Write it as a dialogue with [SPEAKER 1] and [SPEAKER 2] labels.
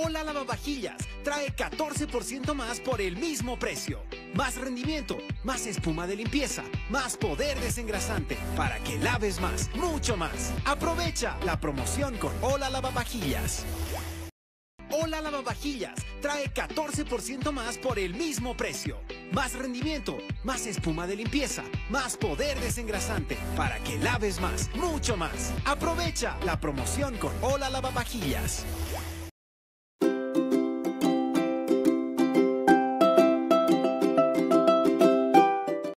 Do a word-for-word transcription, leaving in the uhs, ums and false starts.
[SPEAKER 1] Hola Lavavajillas trae catorce por ciento más por el mismo precio. Más rendimiento, más espuma de limpieza, más poder desengrasante para que laves más, mucho más. Aprovecha la promoción con Hola Lavavajillas. Hola Lavavajillas trae catorce por ciento más por el mismo precio. Más rendimiento, más espuma de limpieza, más poder desengrasante para que laves más, mucho más. Aprovecha la promoción con Hola Lavavajillas.